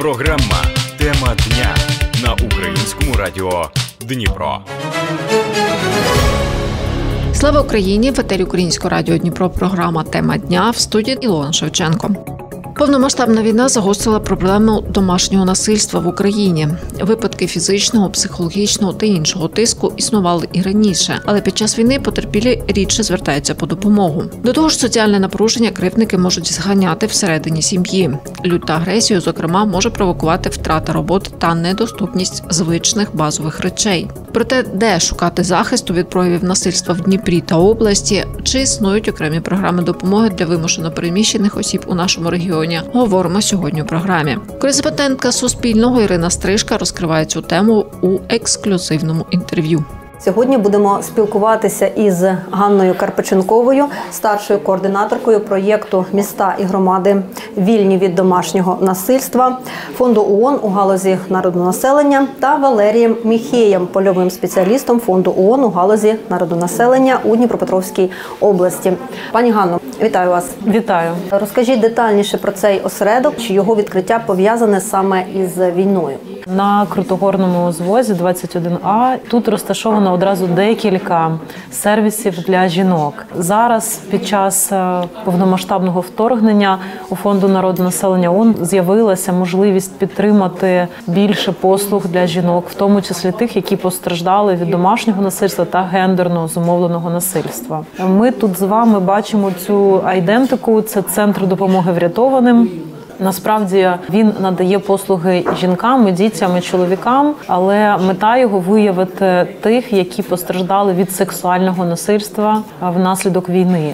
Програма «Тема дня» на Українському радіо Дніпро. Слава Україні! В етері Українського радіо Дніпро програма «Тема дня», в студії Ілона Шевченко. Повномасштабна війна загострила проблему домашнього насильства в Україні. Випадки фізичного, психологічного та іншого тиску існували і раніше, але під час війни потерпілі рідше звертаються по допомогу. До того ж, соціальне напруження кривдники можуть зганяти всередині сім'ї. Лють та агресію, зокрема, може провокувати втрата роботи та недоступність звичних базових речей. Проте, де шукати захисту від проявів насильства в Дніпрі та області, чи існують окремі програми допомоги для вимушено переміщених осіб у нашому регіоні, говоримо сьогодні у програмі. Кореспондентка Суспільного Ірина Стрижка розкриває цю тему у ексклюзивному інтерв'ю. Сьогодні будемо спілкуватися із Ганною Карпиченковою, старшою координаторкою проєкту «Міста і громади вільні від домашнього насильства» Фонду ООН у галузі народонаселення та Валерієм Міхеєм, польовим спеціалістом Фонду ООН у галузі народонаселення у Дніпропетровській області. Пані Ганно, вітаю вас. Вітаю. Розкажіть детальніше про цей осередок, чи його відкриття пов'язане саме із війною. На Крутогорному звозі 21А тут розташовано одразу декілька сервісів для жінок. Зараз під час повномасштабного вторгнення у Фонду народонаселення ООН з'явилася можливість підтримати більше послуг для жінок, в тому числі тих, які постраждали від домашнього насильства та гендерно зумовленого насильства. Ми тут з вами бачимо цю айдентику, це центр допомоги врятованим. Насправді він надає послуги жінкам, і дітям, і чоловікам, але мета його виявити тих, які постраждали від сексуального насильства внаслідок війни.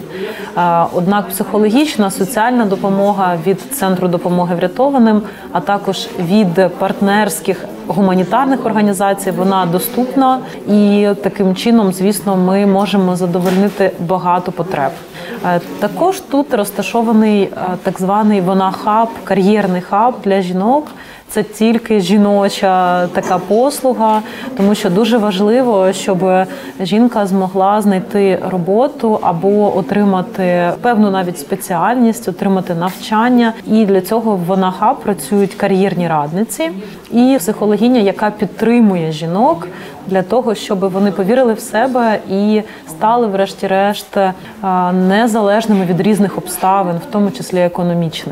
Однак психологічна, соціальна допомога від Центру допомоги врятованим, а також від партнерських гуманітарних організацій, вона доступна, і таким чином, звісно, ми можемо задовольнити багато потреб. Також тут розташований так званий «Вона-хаб», кар'єрний хаб для жінок. Це тільки жіноча така послуга, тому що дуже важливо, щоб жінка змогла знайти роботу або отримати певну навіть спеціальність, отримати навчання. І для цього в «Вона-хаб» працюють кар'єрні радниці і психологиня, яка підтримує жінок для того, щоб вони повірили в себе і стали, врешті-решт, незалежними від різних обставин, в тому числі економічних.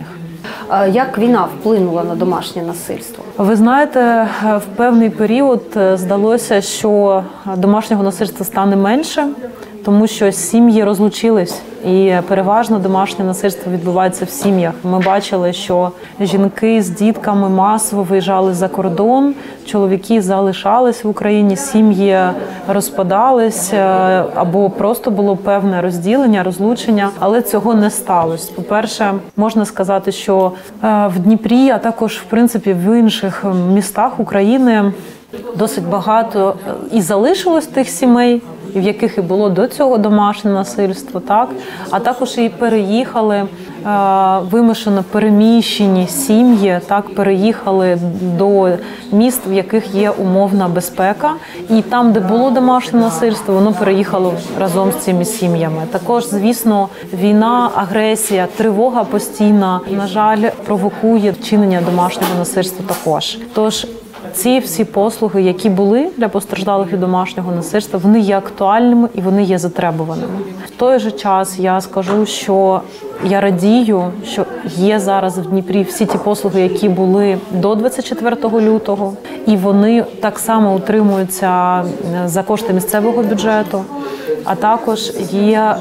Як війна вплинула на домашнє насильство? Ви знаєте, в певний період здалося, що домашнього насильства стане менше, тому що сім'ї розлучились, і переважно домашнє насильство відбувається в сім'ях. Ми бачили, що жінки з дітками масово виїжджали за кордон, чоловіки залишались в Україні, сім'ї розпадались, або просто було певне розділення, розлучення, але цього не сталося. По-перше, можна сказати, що в Дніпрі, а також, в принципі, в інших містах України досить багато і залишилось тих сімей, в яких і було до цього домашнє насильство, так? А також і переїхали вимушено переміщені сім'ї, так, переїхали до міст, в яких є умовна безпека. І там, де було домашнє насильство, воно переїхало разом з цими сім'ями. Також, звісно, війна, агресія, тривога постійна, на жаль, провокує вчинення домашнього насильства також. Тож, ці всі послуги, які були для постраждалих від домашнього насильства, вони є актуальними і вони є затребуваними. В той же час я скажу, що я радію, що є зараз в Дніпрі всі ті послуги, які були до 24 лютого, і вони так само утримуються за кошти місцевого бюджету, а також є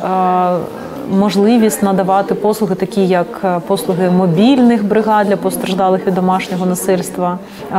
можливість надавати послуги, такі як послуги мобільних бригад для постраждалих від домашнього насильства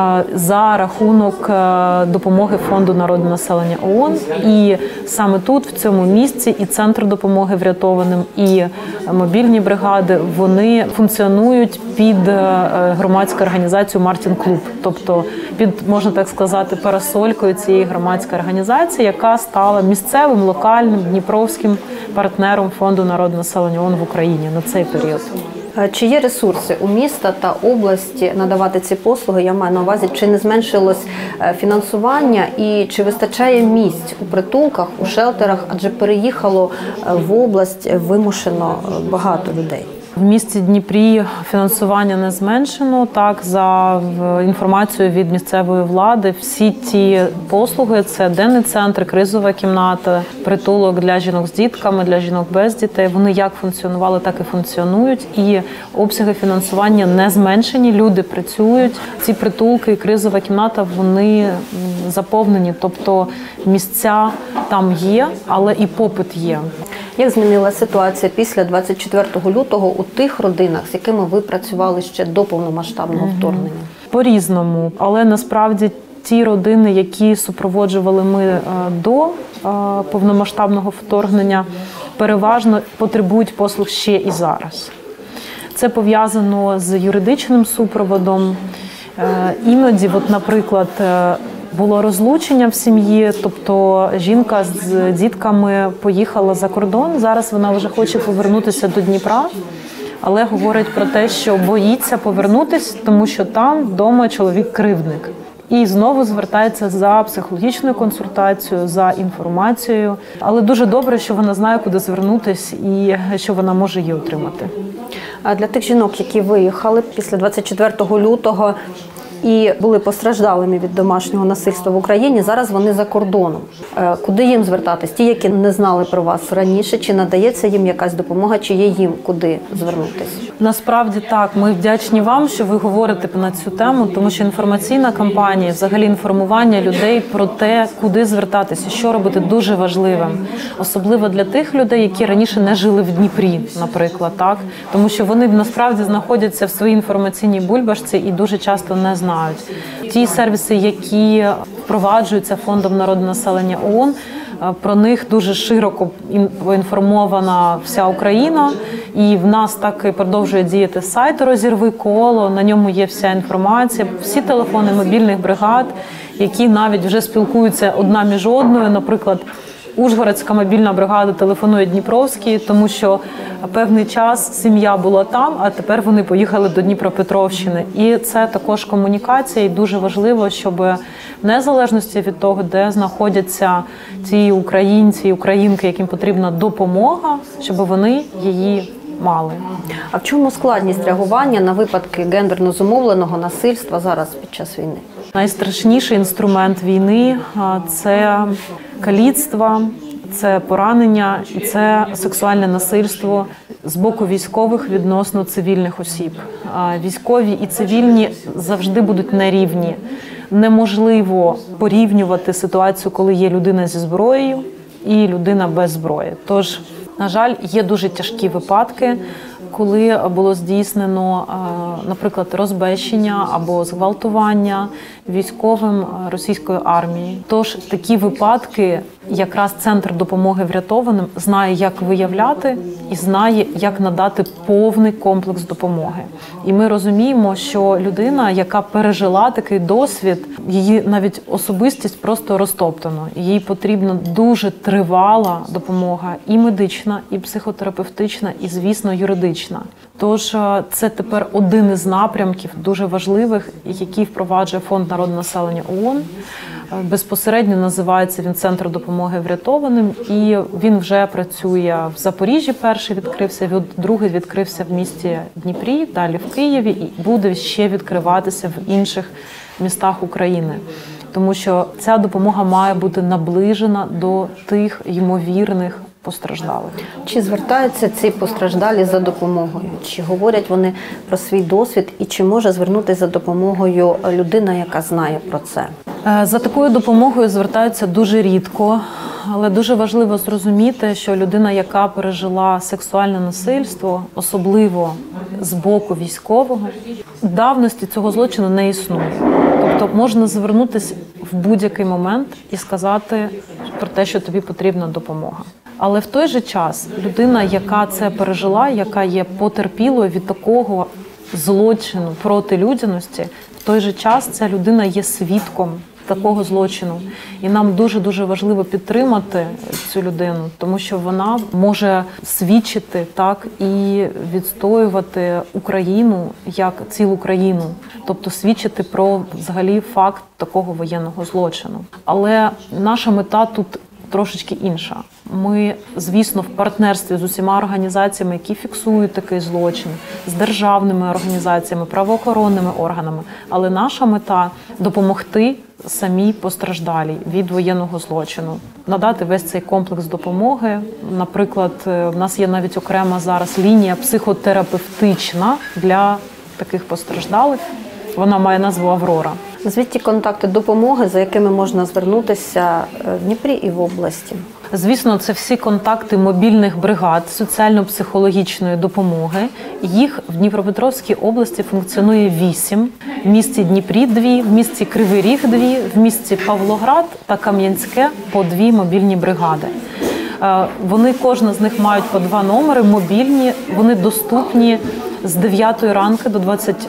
за рахунок допомоги Фонду народонаселення ООН. І саме тут, в цьому місці, і Центр допомоги врятованим, і мобільні бригади, вони функціонують під громадську організацію «Мартін Клуб», тобто під, можна так сказати, парасолькою цієї громадської організації, яка стала місцевим, локальним, дніпровським партнером Фонду народонаселення ООН в Україні на цей період. Чи є ресурси у міста та області надавати ці послуги? Я маю на увазі, чи не зменшилось фінансування і чи вистачає місць у притулках, у шелтерах, адже переїхало в область вимушено багато людей? В місті Дніпрі фінансування не зменшено. Так, за інформацією від місцевої влади, всі ті послуги – це денний центр, кризова кімната, притулок для жінок з дітками, для жінок без дітей. Вони як функціонували, так і функціонують. І обсяги фінансування не зменшені, люди працюють. Ці притулки і кризова кімната, вони заповнені. Тобто місця там є, але і попит є. Як змінилася ситуація після 24 лютого у тих родинах, з якими ви працювали ще до повномасштабного вторгнення? По-різному, але насправді ті родини, які супроводжували ми до повномасштабного вторгнення, переважно потребують послуг ще і зараз. Це пов'язано з юридичним супроводом. Іноді, наприклад, було розлучення в сім'ї, тобто жінка з дітками поїхала за кордон, зараз вона вже хоче повернутися до Дніпра, але говорить про те, що боїться повернутися, тому що там вдома чоловік-кривдник. І знову звертається за психологічною консультацією, за інформацією. Але дуже добре, що вона знає, куди звернутися і що вона може її отримати. А для тих жінок, які виїхали після 24 лютого і були постраждалими від домашнього насильства в Україні, зараз вони за кордоном. Куди їм звертатись? Ті, які не знали про вас раніше, чи надається їм якась допомога, чи є їм куди звернутися? Насправді так, ми вдячні вам, що ви говорите на цю тему, тому що інформаційна кампанія, взагалі інформування людей про те, куди звертатися, що робити, дуже важливим. Особливо для тих людей, які раніше не жили в Дніпрі, наприклад, так? Тому що вони насправді знаходяться в своїй інформаційній бульбашці і дуже часто не знають. Ті сервіси, які впроваджуються Фондом народного населення ООН, про них дуже широко поінформована вся Україна. І в нас так і продовжує діяти сайт «Розірви коло», на ньому є вся інформація, всі телефони мобільних бригад, які навіть вже спілкуються одна між одною, наприклад, Ужгородська мобільна бригада телефонує Дніпровській, тому що певний час сім'я була там, а тепер вони поїхали до Дніпропетровщини. І це також комунікація, і дуже важливо, щоб в незалежності від того, де знаходяться ті українці і українки, яким потрібна допомога, щоб вони її мали. А в чому складність реагування на випадки гендерно зумовленого насильства зараз під час війни? Найстрашніший інструмент війни – це каліцтво, це поранення і це сексуальне насильство з боку військових відносно цивільних осіб. Військові і цивільні завжди будуть на рівні. Неможливо порівнювати ситуацію, коли є людина зі зброєю і людина без зброї. Тож, на жаль, є дуже тяжкі випадки, коли було здійснено, наприклад, розбещення або зґвалтування військовим російської армії. Тож такі випадки якраз Центр допомоги врятованим знає, як виявляти і знає, як надати повний комплекс допомоги. І ми розуміємо, що людина, яка пережила такий досвід, її навіть особистість просто розтоптано. Їй потрібна дуже тривала допомога і медична, і психотерапевтична, і, звісно, юридична. Тож це тепер один із напрямків дуже важливих, який впроваджує Фонд народного населення ООН. Безпосередньо називається він «Центр допомоги врятованим», і він вже працює в Запоріжжі, перший відкрився, другий відкрився в місті Дніпрі, далі в Києві, і буде ще відкриватися в інших містах України. Тому що ця допомога має бути наближена до тих ймовірних постраждалих. Чи звертаються ці постраждалі за допомогою? Чи говорять вони про свій досвід? І чи може звернутися за допомогою людина, яка знає про це? За такою допомогою звертаються дуже рідко, але дуже важливо зрозуміти, що людина, яка пережила сексуальне насильство, особливо з боку військового, давності цього злочину не існує. Тобто можна звернутися в будь-який момент і сказати про те, що тобі потрібна допомога. Але в той же час людина, яка це пережила, яка є потерпілою від такого злочину проти людяності, в той же час ця людина є свідком такого злочину. І нам дуже-дуже важливо підтримати цю людину, тому що вона може свідчити так і відстоювати Україну як цілу країну. Тобто свідчити про взагалі факт такого воєнного злочину. Але наша мета тут трошечки інша. Ми, звісно, в партнерстві з усіма організаціями, які фіксують такий злочин, з державними організаціями, правоохоронними органами. Але наша мета – допомогти самій постраждалій від воєнного злочину, надати весь цей комплекс допомоги. Наприклад, в нас є навіть окрема зараз лінія психотерапевтична для таких постраждалих. Вона має назву «Аврора». Назвіть ті контакти допомоги, за якими можна звернутися в Дніпрі і в області. Звісно, це всі контакти мобільних бригад соціально-психологічної допомоги. Їх в Дніпропетровській області функціонує 8. В місті Дніпрі 2, в місті Кривий Ріг 2, в місті Павлоград та Кам'янське по 2 мобільні бригади. Вони, кожна з них мають по 2 номери, мобільні, вони доступні з 9 ранку до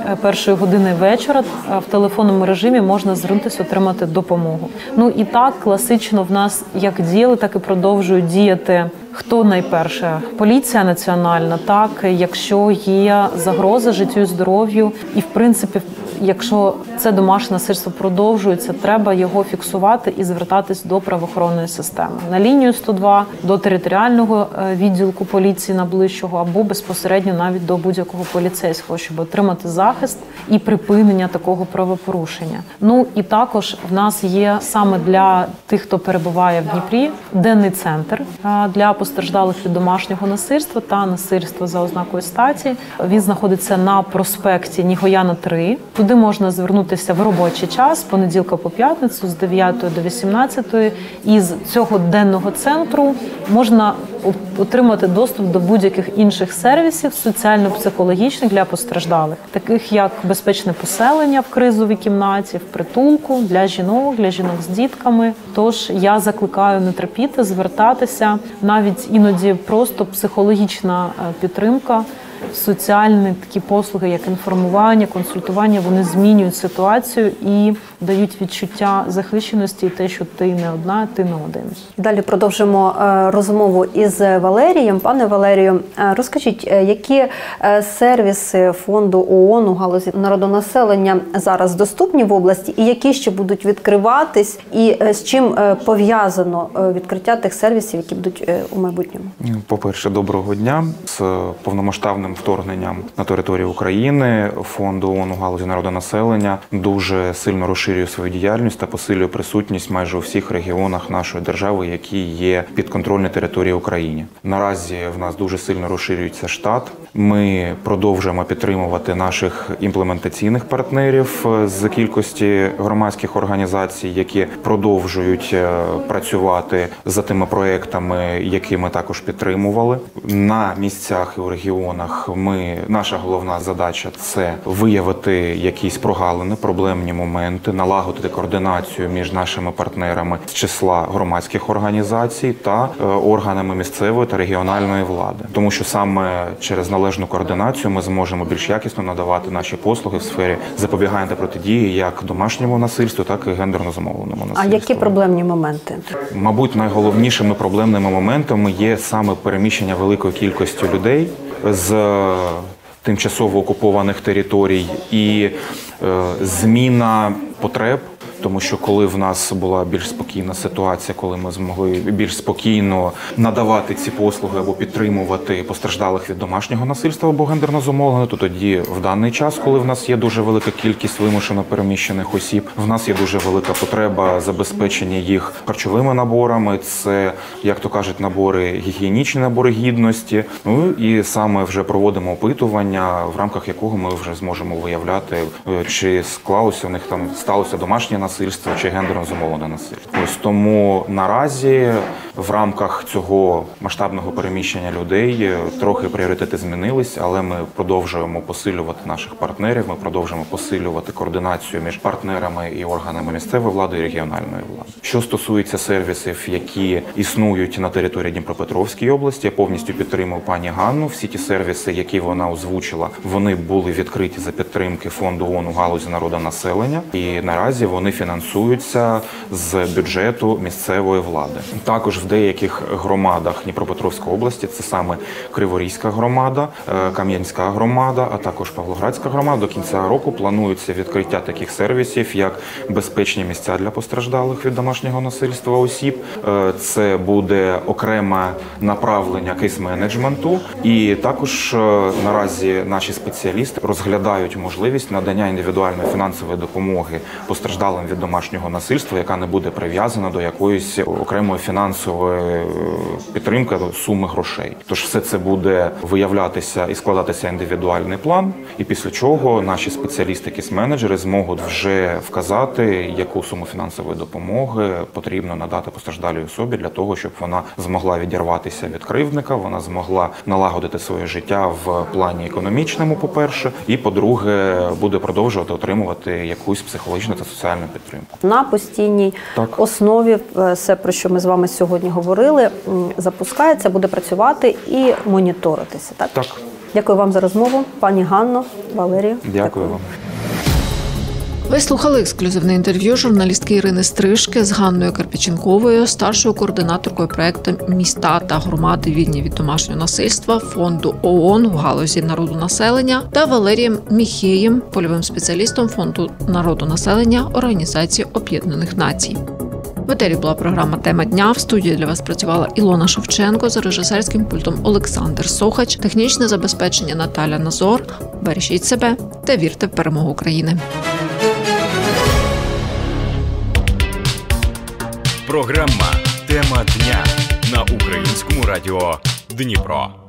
21 години вечора. В телефонному режимі можна звернутися, отримати допомогу. Ну і так, класично в нас як діяли, так і продовжують діяти. Хто найперше? Поліція національна, так, якщо є загроза життю і здоров'ю. І, в принципі, якщо це домашнє насильство продовжується, треба його фіксувати і звертатись до правоохоронної системи. На лінію 102, до територіального відділку поліції найближчого або безпосередньо навіть до будь-якого поліцейського, щоб отримати захист і припинення такого правопорушення. Ну і також в нас є саме для тих, хто перебуває в Дніпрі, денний центр для постраждалих від домашнього насильства та насильства за ознакою статі. Він знаходиться на проспекті Нігояна, 3. Туди можна звернутися в робочий час, з понеділка по п'ятницю, з 9 до 18. І з цього денного центру можна отримати доступ до будь-яких інших сервісів соціально-психологічних для постраждалих, таких як безпечне поселення в кризовій кімнаті, в притулку, для жінок з дітками. Тож я закликаю не терпіти, звертатися, навіть іноді просто психологічна підтримка, соціальні такі послуги, як інформування, консультування, вони змінюють ситуацію і дають відчуття захищеності і те, що ти не одна, ти не один. Далі продовжимо розмову із Валерієм. Пане Валерію, розкажіть, які сервіси фонду ООН у галузі народонаселення зараз доступні в області і які ще будуть відкриватись, і з чим пов'язано відкриття тих сервісів, які будуть у майбутньому? По-перше, доброго дня. З повномасштабним вторгненням на територію України фонд ООН у галузі народонаселення дуже сильно розширює свою діяльність та посилює присутність майже у всіх регіонах нашої держави, які є підконтрольні території України. Наразі в нас дуже сильно розширюється штат. Ми продовжуємо підтримувати наших імплементаційних партнерів з кількості громадських організацій, які продовжують працювати за тими проектами, які ми також підтримували. На місцях і у регіонах наша головна задача – це виявити якісь прогалини, проблемні моменти, налагодити координацію між нашими партнерами з числа громадських організацій та органами місцевої та регіональної влади. Тому що саме через належну координацію ми зможемо більш якісно надавати наші послуги в сфері запобігання та протидії як домашньому насильству, так і гендерно зумовленому насильству. А які проблемні моменти? Мабуть, найголовнішими проблемними моментами є саме переміщення великої кількості людей з тимчасово окупованих територій і зміна потреб. Тому що коли в нас була більш спокійна ситуація, коли ми змогли більш спокійно надавати ці послуги або підтримувати постраждалих від домашнього насильства або гендерно зумовленого, то тоді в даний час, коли в нас є дуже велика кількість вимушено переміщених осіб, в нас є дуже велика потреба забезпечення їх харчовими наборами. Це, як то кажуть, набори гігієнічні, набори гідності. Ну і саме вже проводимо опитування, в рамках якого ми вже зможемо виявляти, чи сталося домашнє насильство чи гендерно зумовлене насильство. Ось тому наразі в рамках цього масштабного переміщення людей трохи пріоритети змінились, але ми продовжуємо посилювати наших партнерів, ми продовжуємо посилювати координацію між партнерами і органами місцевої влади і регіональної влади. Що стосується сервісів, які існують на території Дніпропетровської області, я повністю підтримую пані Ганну. Всі ті сервіси, які вона озвучила, вони були відкриті за підтримки фонду ООН у галузі народонаселення, і наразі вони фінансуються з бюджету місцевої влади. Також в в деяких громадах Дніпропетровської області, це саме Криворізька громада, Кам'янська громада, а також Павлоградська громада, до кінця року планується відкриття таких сервісів, як безпечні місця для постраждалих від домашнього насильства осіб. Це буде окреме направлення кейс-менеджменту. І також наразі наші спеціалісти розглядають можливість надання індивідуальної фінансової допомоги постраждалим від домашнього насильства, яка не буде прив'язана до якоїсь окремої фінансової підтримки, суми грошей. Тож все це буде виявлятися і складатися індивідуальний план, і після чого наші спеціалісти, кейс-менеджери зможуть вже вказати, яку суму фінансової допомоги потрібно надати постраждалій особі для того, щоб вона змогла відірватися від кривдника, вона змогла налагодити своє життя в плані економічному, по-перше, і, по-друге, буде продовжувати отримувати якусь психологічну та соціальну підтримку. На постійній основі все, про що ми з вами сьогодні говорили, запускається, буде працювати і моніторитися. Так? Так. Дякую вам за розмову, пані Ганно, Валерію. Дякую вам. Ви слухали ексклюзивне інтерв'ю журналістки Ірини Стрижки з Ганною Карпиченковою, старшою координаторкою проєкту «Міста та громади вільні від домашнього насильства» Фонду ООН у галузі народонаселення та Валерієм Міхеєм, польовим спеціалістом Фонду народонаселення Організації Об'єднаних Націй. В етері була програма «Тема дня». В студії для вас працювала Ілона Шевченко, за режисерським пультом Олександр Сохач, технічне забезпечення Наталя Назор. Бережіть себе та вірте в перемогу України. Програма «Тема дня» на Українському радіо Дніпро.